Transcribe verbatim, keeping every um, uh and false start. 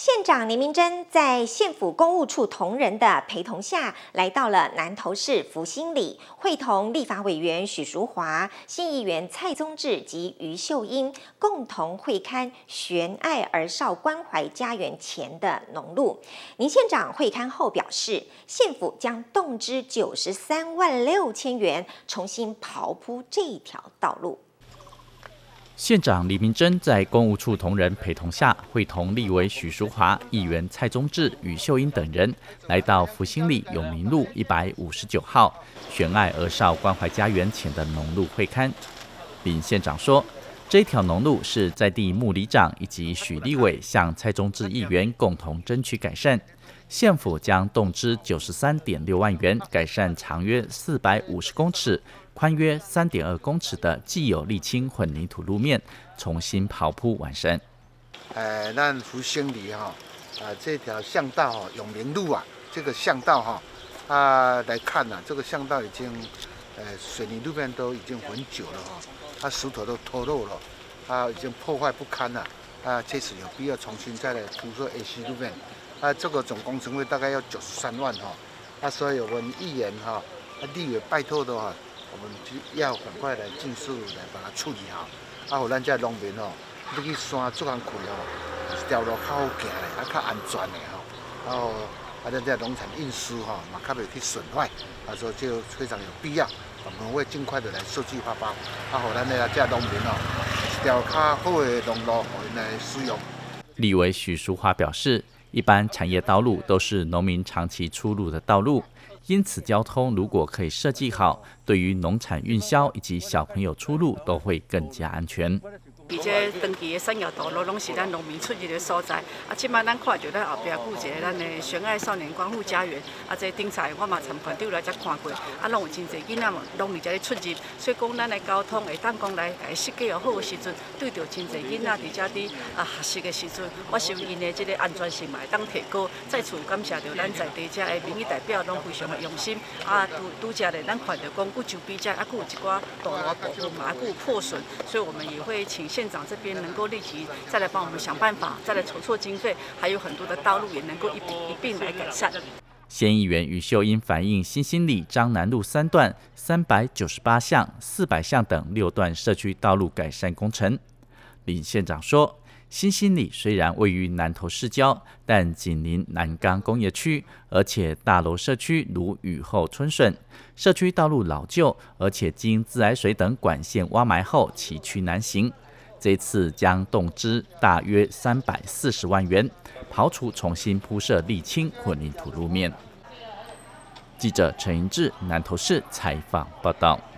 县长林明珍在县府公务处同仁的陪同下，来到了南投市福兴里，会同立法委员许淑华、新议员蔡宗志及于秀英共同会勘悬爱儿少关怀家园前的农路。林县长会勘后表示，县府将动支九十三万六千元重新刨铺这条道路。 县长李明珍在公务处同仁陪同下，会同立委许淑华、议员蔡宗志、于秀英等人，来到福兴里永明路一百五十九号悬爱儿少关怀家园前的农路会勘。林县长说，这条农路是在地牧里长以及许立委向蔡宗志议员共同争取改善，县府将动支九十三点六万元改善长约四百五十公尺、宽约三点二公尺的既有沥青混凝土路面，重新刨铺完善。 呃，咱福兴里哈啊这条巷道哈永明路啊，这个巷道哈啊来看呐、啊，这个巷道已经呃水泥路面都已经很久了哈，它、啊、石头都脱落了，啊已经破坏不堪了，啊确实有必要重新再来铺设 A C 路面。啊，这个总工程费大概要九十三万哈，啊，所以我们议员哈，啊，立委拜托的话，我们就要赶快来尽速来把它处理好，啊，互咱这农民哦，你去山做工开哦，一条路较好行的，啊，较安全的哈，然后啊，咱这农产运输哈，嘛较袂去损坏，啊，所以就非常有必要，我们会尽快的来设计发包，啊，互咱的这农民哦，一条较好的农路互因来使用。 立委许淑华表示，一般产业道路都是农民长期出入的道路，因此交通如果可以设计好，对于农产运销以及小朋友出入都会更加安全。 而且长期的产业道路拢是咱农民出入的所在，啊，即摆咱看到咱后壁有一个咱的悬爱少年关护家园，啊，这顶菜我嘛参团长来遮看过，啊，拢有真侪囡仔嘛，拢伫遮咧出入，所以讲咱的交通会当讲来来设计好的时阵，对到真侪囡仔伫遮伫啊学习的时阵，我想因的这个安全性嘛会当提高。再次感谢到咱在地遮的民意代表拢非常的用心，啊，拄拄遮咧，咱看到讲，佮周边遮啊，佮有一寡道路部分嘛，啊，佮有破损，所以我们也会请县长这边能够立即再来帮我们想办法，再来筹措经费，还有很多的道路也能够一并一并来改善。 县议员于秀英反映新兴里彰南路三段、三百九十八巷、四百巷等六段社区道路改善工程。林县长说，新兴里虽然位于南投市郊，但紧邻南港工业区，而且大楼社区如雨后春笋，社区道路老旧，而且经自来水等管线挖埋后崎岖难行。这次将动支大约三百四十万元，刨除重新铺设沥青混凝土路面。记者陈盈志南投市采访报道。